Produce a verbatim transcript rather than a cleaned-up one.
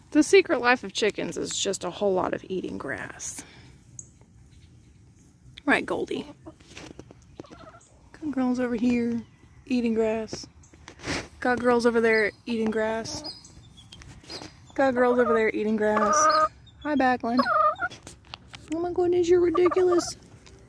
The secret life of chickens is just a whole lot of eating grass. Right, Goldie? Got girls over here eating grass. Got girls over there eating grass. Got girls over there eating grass. Hi, Backlund. Oh my goodness, you're ridiculous.